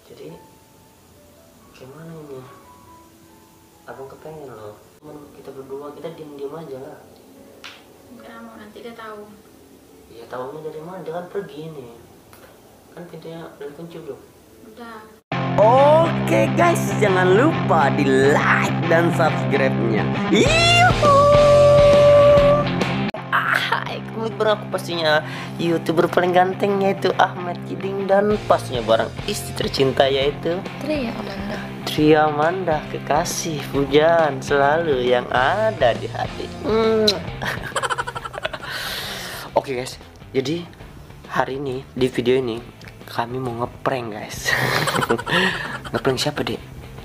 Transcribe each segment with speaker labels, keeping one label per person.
Speaker 1: Jadi gimana ini? Abang kepengen loh. Cuman kita berdua, kita diem-diem aja lah.
Speaker 2: Enggak mau, nanti dia tahu.
Speaker 1: Ya tahunya dari mana? Dia kan pergi nih. Kan pintunya udah kunci belum?
Speaker 2: Udah.
Speaker 3: Oke guys, jangan lupa di like dan subscribe-nya.
Speaker 1: Kembali bareng aku pastinya YouTuber paling ganteng, yaitu Ahmad Kiding, dan pastinya bareng istri tercinta yaitu
Speaker 2: Tria Amanda.
Speaker 1: Tria Amanda, kekasih pujian selalu yang ada di hati. Oke guys, jadi hari ini di video ini kami mau ngeprank guys. Ngeprank siapa deh?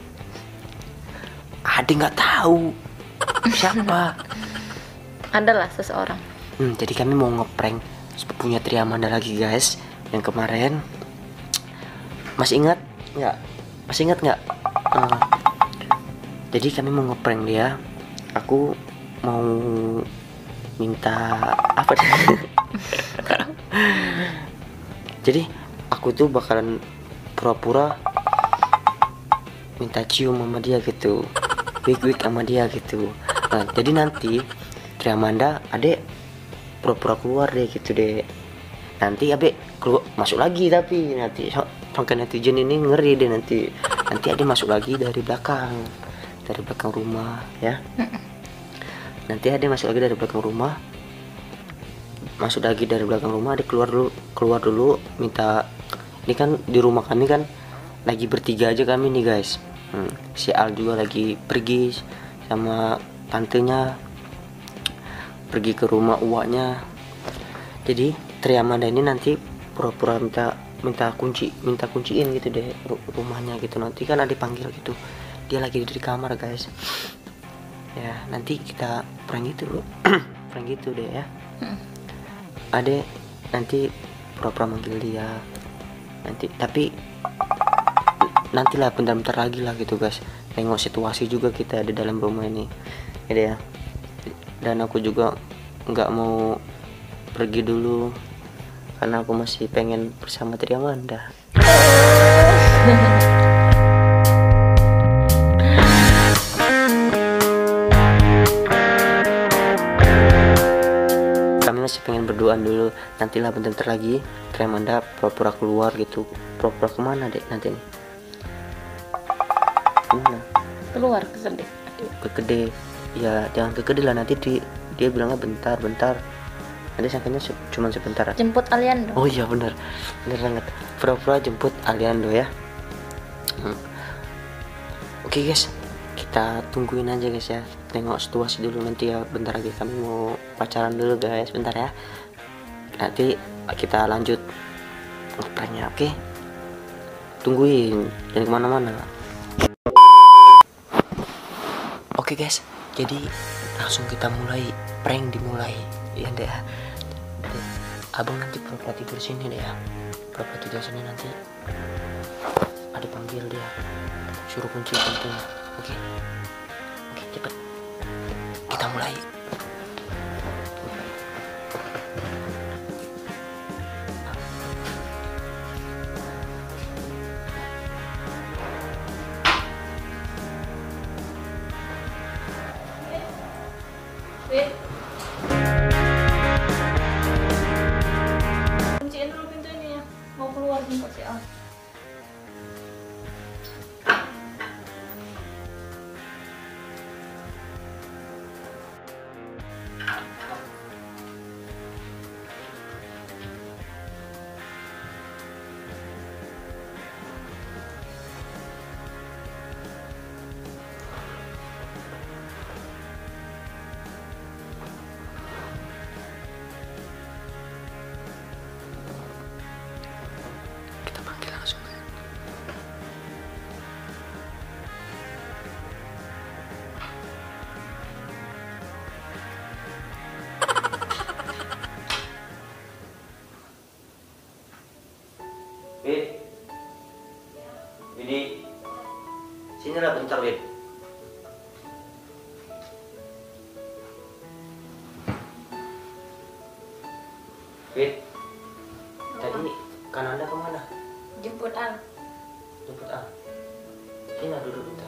Speaker 1: Ade nggak tahu siapa.
Speaker 2: Adalah seseorang.
Speaker 1: Jadi kami mau ngeprank sepupunya Tria Amanda lagi guys. Yang kemarin masih ingat nggak? Masih ingat nggak? Jadi kami mau ngeprank dia. Aku mau minta apa deh? Jadi aku tuh bakalan pura-pura minta cium sama dia gitu, wik sama dia gitu. Nah, jadi nanti Tria Amanda, adek pura-pura keluar deh gitu deh. Nanti abe keluar masuk lagi, tapi nanti sampai netizen ini ngeri deh nanti. Nanti adek masuk lagi dari belakang rumah ya. Nanti adek masuk lagi dari belakang rumah. Masuk lagi dari belakang rumah, adek keluar dulu minta. Ini kan di rumah kami kan lagi bertiga aja kami nih guys. Si Al juga lagi pergi sama tantenya, pergi ke rumah uaknya. Jadi Tria Amanda ini nanti pura-pura minta kunciin gitu deh rumahnya gitu. Nanti kan ada dipanggil gitu, dia lagi di kamar guys. Ya nanti kita prank gitu prank gitu deh ya. Ade nanti pura-pura manggil dia nanti, tapi nantilah bentar-bentar lagi lah gitu guys. Tengok situasi juga kita di dalam rumah ini gitu ya. Dan aku juga nggak mau pergi dulu karena aku masih pengen bersama Tria Amanda. Kami masih pengen berduaan dulu. Nantilah bentar lagi Tria Amanda pura-pura keluar gitu. Pura-pura kemana dek nanti nih? Kemana?
Speaker 2: Keluar ke gede.
Speaker 1: Ke gede. Ya jangan ke gede lah, nanti dia bilangnya bentar. Nanti sangkanya cuma sebentar.
Speaker 2: Jemput Aliando.
Speaker 1: Oh iya bener banget. Pura-pura jemput Aliando ya. Oke guys, kita tungguin aja guys ya. Tengok situasi dulu nanti ya. Bentar lagi kami mau pacaran dulu guys, bentar ya. Nanti kita lanjut pranknya, oke? Tungguin, jangan kemana-mana. Oke guys, jadi langsung kita mulai, prank dimulai ya deh. Abang nanti pura-pura tidur sini deh ya. Pura-pura tidur sini, nanti ada panggil dia, suruh kunci pintunya. Oke cepet kita mulai.
Speaker 2: Kunciin dulu pintu ini ya. Mau keluar jemput si Al.
Speaker 1: Kita panggil langsung ya. Widi, sinilah bentar Wid. Wid, tadi kan Anda kemana?
Speaker 2: Jemput Al.
Speaker 1: Jemput Ina duduk bentar.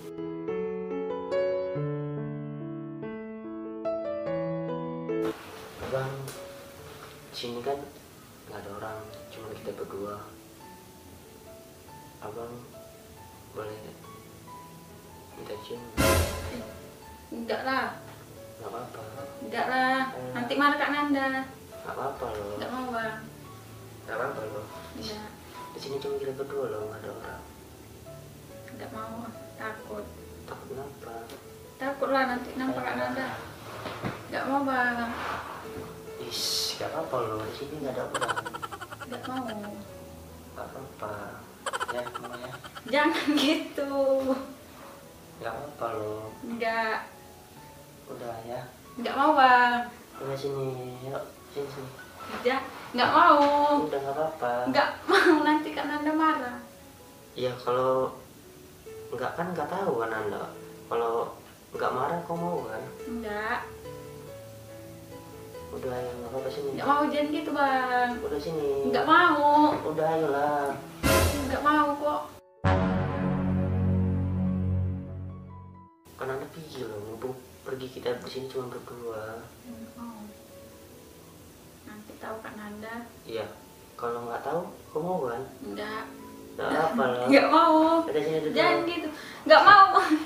Speaker 1: Abang, sini kan nggak ada orang, cuma kita berdua. Abang boleh minta cium?
Speaker 2: Enggak lah.
Speaker 1: Nggak apa-apa.
Speaker 2: Enggak lah. Nanti marah Kak Nanda.
Speaker 1: Nggak apa-apa loh.
Speaker 2: Enggak mau bang.
Speaker 1: Nggak apa-apa loh.
Speaker 2: Enggak.
Speaker 1: Di sini cuma kita berdua loh, nggak ada orang.
Speaker 2: Enggak mau. Takut.
Speaker 1: Takut kenapa?
Speaker 2: Takut lah nanti nampak Kak Nanda. Enggak mau bang.
Speaker 1: Is, nggak apa-apa loh. Di sini nggak ada orang.
Speaker 2: Enggak mau.
Speaker 1: Nggak apa-apa. Ya, mau ya.
Speaker 2: Jangan gitu.
Speaker 1: Nggak apa-apa loh.
Speaker 2: Enggak.
Speaker 1: Udah ya.
Speaker 2: Enggak mau bang.
Speaker 1: Udah sini, yuk sini.
Speaker 2: Enggak mau.
Speaker 1: Udah nggak apa-apa.
Speaker 2: Enggak mau nanti Kak Nanda marah.
Speaker 1: Ya kalau nggak kan nggak tahu kan Anda. Kalau nggak marah kau mau kan?
Speaker 2: Enggak.
Speaker 1: Udah ayo nggak apa-apa sini.
Speaker 2: Enggak mau jangan gitu bang.
Speaker 1: Udah sini.
Speaker 2: Enggak mau.
Speaker 1: Udah ayolah.
Speaker 2: Enggak mau kok.
Speaker 1: Kan Anda pergi loh, mumpung pergi kita di sini cuma berdua.
Speaker 2: Enggak mau. Nanti tahu Kak Nanda.
Speaker 1: Iya. Kalau nggak tahu, kau mau kan?
Speaker 2: Enggak.
Speaker 1: Nggak apa loh.
Speaker 2: Enggak mau.
Speaker 1: Ada sini duduk.
Speaker 2: Jangan gitu. Enggak mau.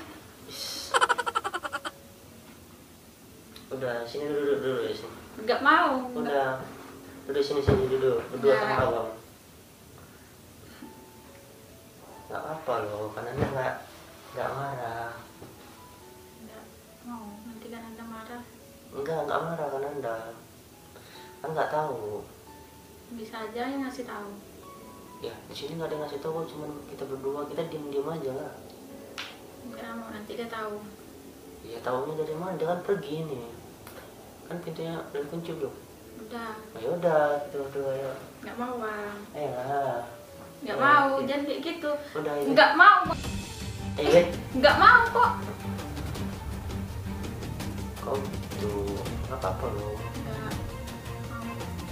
Speaker 1: Udah sini duduk ya sini.
Speaker 2: Enggak mau.
Speaker 1: Udah. Duduk sini duduk. Berdua
Speaker 2: Nggak.
Speaker 1: sama abang. Nggak apa loh, kan Anda nggak marah.
Speaker 2: Enggak mau. Nanti Kak Nanda marah.
Speaker 1: Nggak marah kan Anda. Kan nggak tahu.
Speaker 2: Bisa aja yang ngasih tahu.
Speaker 1: Ya di sini nggak ada yang ngasih tahu, cuman kita berdua, kita diem aja lah.
Speaker 2: Enggak mau. Nanti dia tahu.
Speaker 1: Ya tahunya dari mana? Dia kan pergi nih. Kan pintunya udah dikunci belum?
Speaker 2: Udah.
Speaker 1: Ya udah, kita berdua ya.
Speaker 2: Enggak mau bang.
Speaker 1: Ayolah.
Speaker 2: Enggak
Speaker 1: Ya,
Speaker 2: mau.
Speaker 1: ya.
Speaker 2: Jangan kayak gitu.
Speaker 1: Udah ya.
Speaker 2: Enggak mau.
Speaker 1: Ayo.
Speaker 2: Enggak mau kok.
Speaker 1: Kau gitu. Nggak apa-apa loh.
Speaker 2: Enggak mau.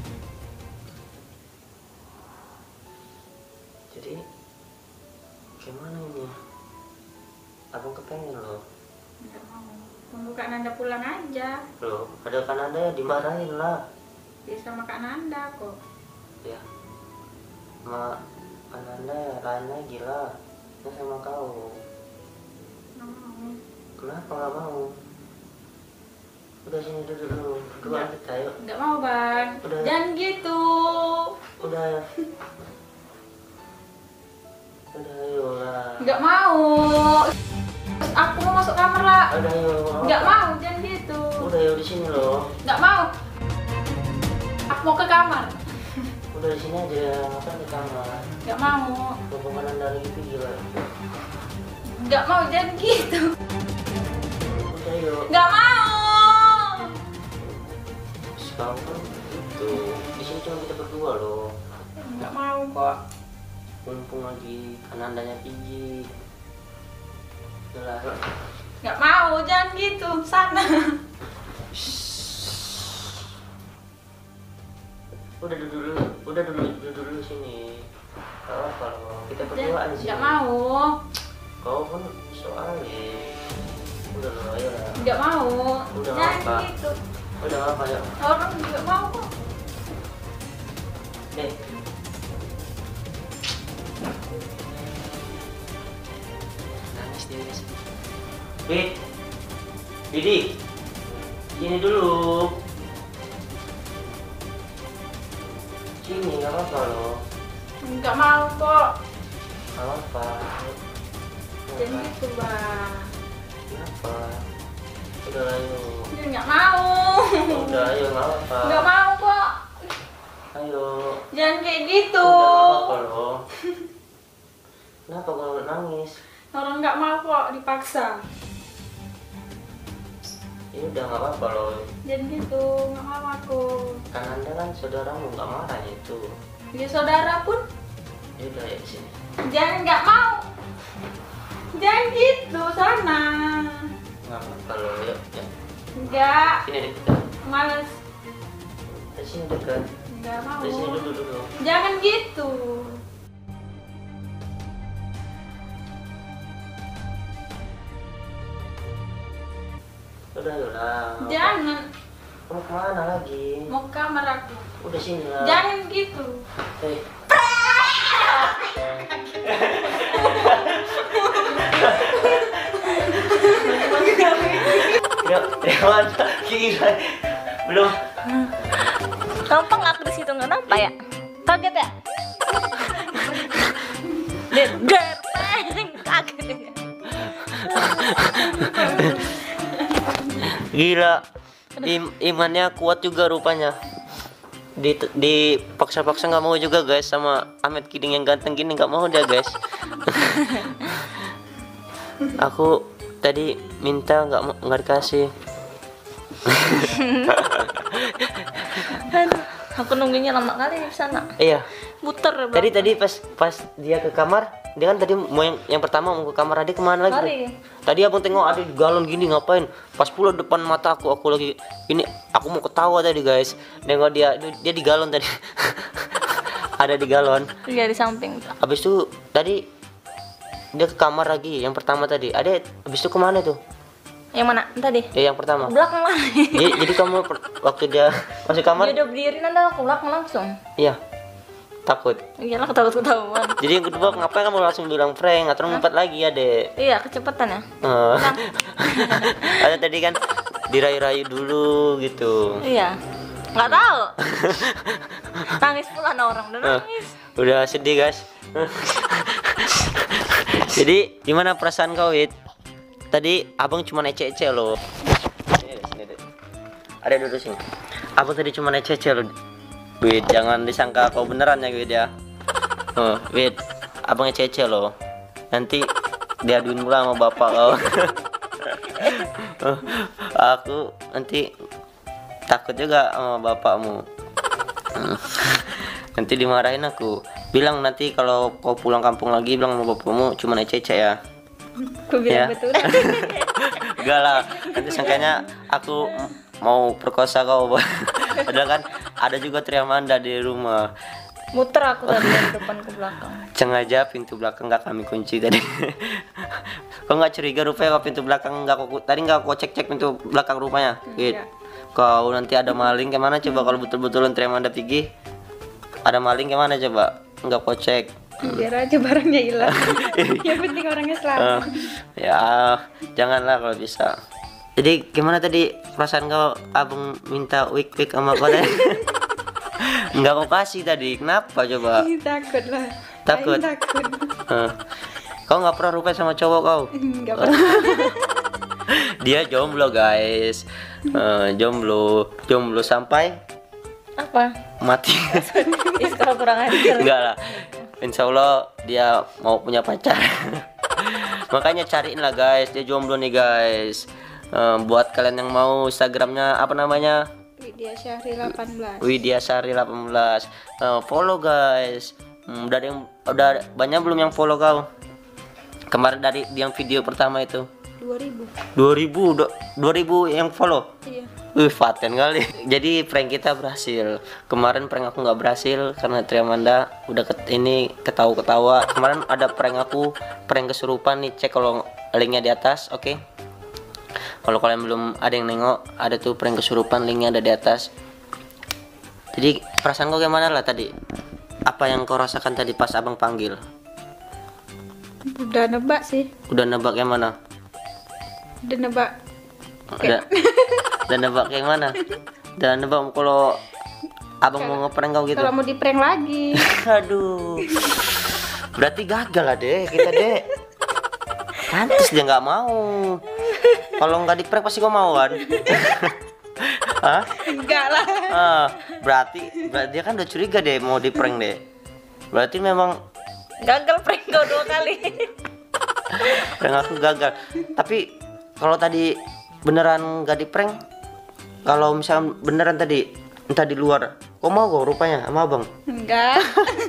Speaker 1: Jadi gimana ini? Abang kepengen loh.
Speaker 2: Enggak mau. Tunggu Kak Nanda pulang aja.
Speaker 1: Loh, ada kan Anda ya dimarahin lah.
Speaker 2: Bisa sama Kak Nanda kok.
Speaker 1: Ya. Ma kan Anda ya lain lagi lah. Ini sama kau.
Speaker 2: Enggak mau.
Speaker 1: Kenapa nggak mau? Udah sini duduk dulu. Berdua kita yuk.
Speaker 2: Enggak mau bang.
Speaker 1: Udah.
Speaker 2: Jangan gitu.
Speaker 1: Udah ya. Udah yuk lah.
Speaker 2: Enggak mau. Aku mau masuk kamar lah.
Speaker 1: Udah yuk.
Speaker 2: Enggak mau. Jangan gitu.
Speaker 1: Udah yuk di sini loh.
Speaker 2: Enggak mau. Aku mau ke kamar.
Speaker 1: Udah di sini aja. Ngapain di kamar?
Speaker 2: Enggak mau.
Speaker 1: Hubungan Anda lagi pergi lah.
Speaker 2: Enggak mau. Jangan gitu.
Speaker 1: Udah yuk.
Speaker 2: Enggak mau.
Speaker 1: Sekarang kan itu. Di sini cuma kita berdua loh.
Speaker 2: Enggak mau kok.
Speaker 1: Mumpung lagi kan Andanya pergi. Udah lah.
Speaker 2: Enggak mau. Jangan gitu. Sana.
Speaker 1: Udah duduk dulu sini. Gak apa loh, kita berdua di sini.
Speaker 2: Enggak mau.
Speaker 1: Kau pun soalnya. Udah loh, ayo lah.
Speaker 2: Enggak mau.
Speaker 1: Udah
Speaker 2: Jangan
Speaker 1: apa?
Speaker 2: gitu.
Speaker 1: Udah apa ya?
Speaker 2: Orang juga mau kok.
Speaker 1: Nangis dia nangis. Didi, sini dulu. Sini, gak apa-apa loh.
Speaker 2: Enggak mau kok.
Speaker 1: Gak apa-apa.
Speaker 2: Jangan gitu bang.
Speaker 1: Kenapa? Udah lah yuk.
Speaker 2: Dia enggak mau.
Speaker 1: Udah ayo, gak apa-apa.
Speaker 2: Enggak mau kok.
Speaker 1: Ayo.
Speaker 2: Jangan kayak gitu.
Speaker 1: Udah gak apa-apa loh. Kenapa kau nangis?
Speaker 2: Orang enggak mau kok dipaksa.
Speaker 1: Ya udah gak apa-apa loh.
Speaker 2: Jangan gitu. Enggak mau aku.
Speaker 1: Kan Anda kan saudaramu, gak marah itu.
Speaker 2: Dia saudara pun.
Speaker 1: Ya udah ya di sini.
Speaker 2: Jangan enggak mau. Jangan gitu sana.
Speaker 1: Gak apa-apa loh, yuk. Ya.
Speaker 2: Enggak.
Speaker 1: Sini deh kita.
Speaker 2: Males.
Speaker 1: Di sini dekat.
Speaker 2: Enggak mau.
Speaker 1: Di sini dulu.
Speaker 2: Jangan gitu.
Speaker 1: Udah lah.
Speaker 2: Jangan.
Speaker 1: Mau kemana lagi?
Speaker 2: Mau ke kamar aku.
Speaker 1: Udah sini lah.
Speaker 2: Jangan gitu.
Speaker 1: Eh. Rewan, gila. Belum.
Speaker 4: Gampang aku di situ nggak nampak ya? Kaget ya? Der, kaget ya.
Speaker 1: Gila. Imannya kuat juga rupanya. Di paksa-paksa nggak mau juga guys, sama Ahmed Kiding yang ganteng gini nggak mau dia guys. Aku tadi minta nggak dikasih.
Speaker 4: Aduh, aku nunggunya lama kali di sana.
Speaker 1: Iya.
Speaker 4: Muter.
Speaker 1: Tadi pas dia ke kamar, dia kan tadi mau yang pertama mau ke kamar, Ade kemana lagi?
Speaker 4: Lari.
Speaker 1: Tadi abang tengok Ade di galon gini ngapain? Pas pula depan mata aku lagi ini, aku mau ketawa tadi guys. Nengok dia di galon tadi. Ada di galon.
Speaker 4: Iya di samping.
Speaker 1: Habis itu tadi dia ke kamar lagi, yang pertama tadi. Ade habis itu kemana tuh?
Speaker 4: Yang mana tadi?
Speaker 1: Ya yang pertama.
Speaker 4: Belakang lagi.
Speaker 1: Jadi kamu waktu dia masuk kamar?
Speaker 4: Dia udah berdiri nanda aku belakang langsung.
Speaker 1: Iya. Takut.
Speaker 4: Iyalah aku takut ketahuan.
Speaker 1: Jadi yang kedua ngapain kamu langsung bilang prank atau ngumpet lagi ya, Dek?
Speaker 4: Iya kecepatan ya.
Speaker 1: Ada tadi kan dirayu-rayu dulu gitu.
Speaker 4: Iya. Nggak tahu. Nangis pula ada orang udah nangis.
Speaker 1: Udah sedih guys. Jadi gimana perasaan kau, Wid? Tadi abang cuma ece-ece loh. Sini deh. Ada duduk sini. Abang tadi cuma ece-ece loh. Wid, jangan disangka kau beneran ya Wid ya. Wid, abang ece-ece loh. Nanti diaduin pula sama bapak kau. Aku nanti takut juga sama bapakmu. Nanti dimarahin aku. Bilang nanti kalau kau pulang kampung lagi bilang sama bapakmu cuma ece-ece ya.
Speaker 4: Aku bilang
Speaker 1: Ya.
Speaker 4: betul.
Speaker 1: Enggak lah, nanti sangkanya aku mau perkosa kau. Padahal kan ada juga Triamanda di rumah.
Speaker 4: Muter aku dari depan ke belakang.
Speaker 1: Sengaja pintu belakang nggak kami kunci tadi. Kau nggak curiga rupanya kalau pintu belakang tadi nggak kau cek pintu belakang rumahnya? Gitu. Kau nanti ada maling gimana coba kalau betul-betulan Triamanda pergi? Ada maling gimana coba? Nggak kau cek.
Speaker 2: Biar aja barangnya hilang. Yang penting orangnya selamat.
Speaker 1: Ya janganlah kalau bisa. Jadi gimana tadi perasaan kau abang minta wik sama kau tadi? Enggak kau kasih tadi, kenapa coba?
Speaker 2: Takut lah.
Speaker 1: Takut?
Speaker 2: Aing takut.
Speaker 1: Kau nggak pernah rupanya sama cowok kau?
Speaker 2: Enggak pernah.
Speaker 1: Dia jomblo guys. Jomblo sampai
Speaker 4: Apa?
Speaker 1: mati.
Speaker 4: Kalau kurang ajar.
Speaker 1: Enggak lah. Insya Allah dia mau punya pacar. Makanya cariin lah guys, dia jomblo nih guys. Buat kalian yang mau Instagramnya apa namanya?
Speaker 2: Widya Syahri 18.
Speaker 1: Widya Syahri 18. Follow guys. Udah banyak belum yang follow kau? Kemarin dari yang video pertama itu 2000 yang follow.
Speaker 2: Iya.
Speaker 1: Paten kali. Jadi prank kita berhasil. Kemarin prank aku nggak berhasil karena Triamanda udah ketawa. Kemarin ada prank aku, prank kesurupan nih. Cek kalau linknya di atas, oke? Kalau kalian belum ada yang nengok, ada tuh prank kesurupan, linknya ada di atas. Jadi perasaan kau gimana lah tadi? Apa yang kau rasakan tadi pas abang panggil?
Speaker 2: Udah nebak sih.
Speaker 1: Udah nebak yang mana?
Speaker 2: Udah nebak.
Speaker 1: Udah nebak yang mana? Udah nebak kalau abang mau ngeprank kau gitu?
Speaker 2: Kalau mau di prank lagi.
Speaker 1: Aduh. Berarti gagal lah deh kita deh. Pantes dia nggak mau. Kalau nggak di prank pasti kau mau kan? Hah?
Speaker 2: Enggak lah.
Speaker 1: Berarti dia kan udah curiga deh mau di prank deh. Berarti memang
Speaker 4: Gagal prank kau 2 kali.
Speaker 1: prank aku gagal. Tapi kalau tadi beneran nggak di prank, kalau misalnya beneran tadi entah di luar, kok mau kok rupanya sama abang?
Speaker 2: Enggak.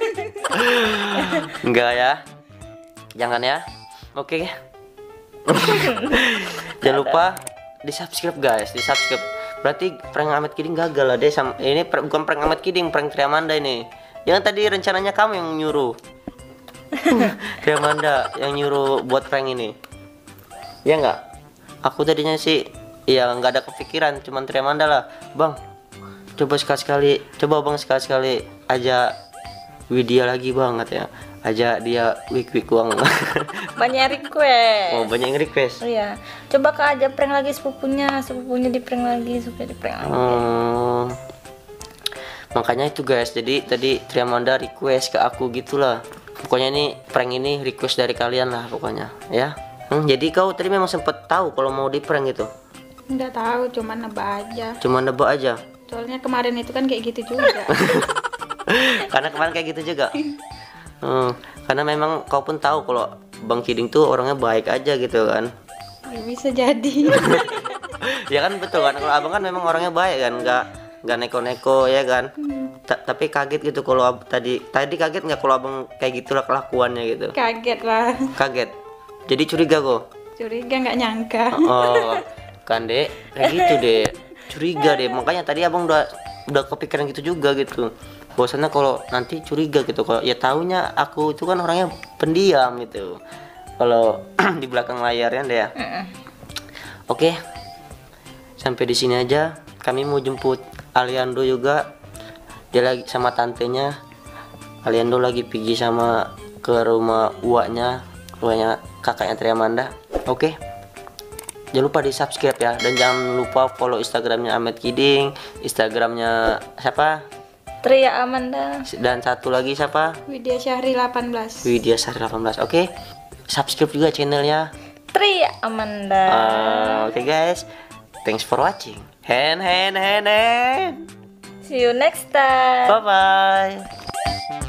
Speaker 1: Enggak ya, jangan ya. Oke. Jangan lupa di subscribe guys, di subscribe. Berarti prank Ahmed Kiding gagal lah deh. Ini bukan prank Ahmed Kiding, prank Triamanda ini. Yang tadi rencananya kamu yang nyuruh. Triamanda yang nyuruh buat prank ini. Ya enggak? Aku tadinya sih ya nggak ada kepikiran, cuman Triamanda lah, bang coba bang sekali aja Widya lagi bang katanya, aja dia week uang.
Speaker 4: Banyak request.
Speaker 1: Oh banyak yang request.
Speaker 4: Iya. Coba Kak aja prank lagi sepupunya di prank lagi, supaya di prank lagi.
Speaker 1: Makanya itu guys, jadi tadi Triamanda request ke aku gitulah. Pokoknya ini prank ini request dari kalian lah pokoknya ya. Jadi kau tadi memang sempet tahu kalau mau di prank gitu?
Speaker 2: Nggak tahu, cuman nebak aja.
Speaker 1: Cuma nebak aja.
Speaker 2: Soalnya kemarin itu kan kayak gitu juga.
Speaker 1: Karena kemarin kayak gitu juga. Karena memang kau pun tahu kalau Bang Kiding tuh orangnya baik aja gitu kan.
Speaker 2: Ya, bisa jadi.
Speaker 1: Ya kan betul kan, kalau abang kan memang orangnya baik kan, nggak neko-neko ya kan. Tapi kaget gitu kalau tadi kaget nggak kalau abang kayak gitulah kelakuannya gitu?
Speaker 2: Kaget lah.
Speaker 1: Kaget. Jadi curiga kok.
Speaker 2: Curiga, nggak nyangka.
Speaker 1: Oh kan dek, kayak gitu deh, curiga deh. Makanya tadi abang udah kepikiran gitu juga gitu. Bosannya kalau nanti curiga gitu, kalau ya taunya aku itu kan orangnya pendiam gitu. Kalau di belakang layarnya deh ya. Oke, sampai di sini aja. Kami mau jemput Aliando juga. Dia lagi sama tantenya. Aliando lagi pergi sama ke rumah uaknya kakaknya Triamanda. Oke. Jangan lupa di subscribe ya, dan jangan lupa follow Instagramnya Ahmed Kiding, Instagramnya siapa?
Speaker 4: Tria Amanda.
Speaker 1: Dan satu lagi siapa?
Speaker 2: Widya Syahri 18.
Speaker 1: Widya Syahri 18. Oke. Subscribe juga channelnya
Speaker 4: Tria Amanda.
Speaker 1: Oke guys, thanks for watching. Hand.
Speaker 4: See you next time.
Speaker 1: Bye bye.